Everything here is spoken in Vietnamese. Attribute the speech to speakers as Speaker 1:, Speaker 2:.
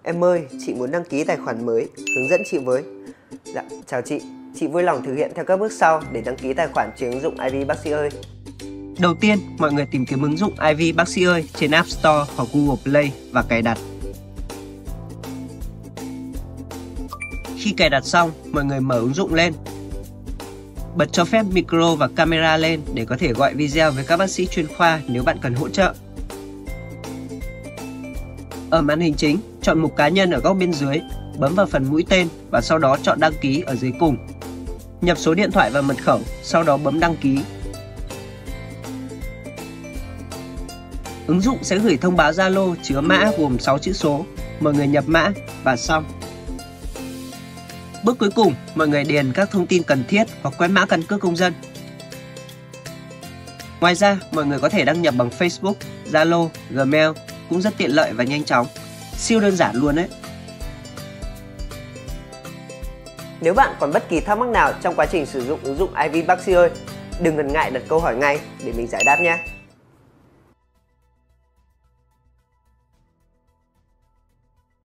Speaker 1: Em ơi, chị muốn đăng ký tài khoản mới, hướng dẫn chị với. Dạ, chào chị vui lòng thực hiện theo các bước sau để đăng ký tài khoản trên ứng dụng IV Bác sĩ ơi.
Speaker 2: Đầu tiên, mọi người tìm kiếm ứng dụng IV Bác sĩ ơi trên App Store hoặc Google Play và cài đặt. Khi cài đặt xong, mọi người mở ứng dụng lên. Bật cho phép micro và camera lên để có thể gọi video với các bác sĩ chuyên khoa nếu bạn cần hỗ trợ. Ở màn hình chính, chọn mục cá nhân ở góc bên dưới, bấm vào phần mũi tên và sau đó chọn đăng ký ở dưới cùng. Nhập số điện thoại và mật khẩu, sau đó bấm đăng ký. Ứng dụng sẽ gửi thông báo Zalo chứa mã gồm 6 chữ số. Mọi người nhập mã và xong. Bước cuối cùng, mọi người điền các thông tin cần thiết hoặc quét mã căn cước công dân. Ngoài ra, mọi người có thể đăng nhập bằng Facebook, Zalo, Gmail, cũng rất tiện lợi và nhanh chóng. Siêu đơn giản luôn đấy.
Speaker 1: Nếu bạn còn bất kỳ thắc mắc nào trong quá trình sử dụng ứng dụng IV Bác sĩ ơi, đừng ngần ngại đặt câu hỏi ngay để mình giải đáp nhé.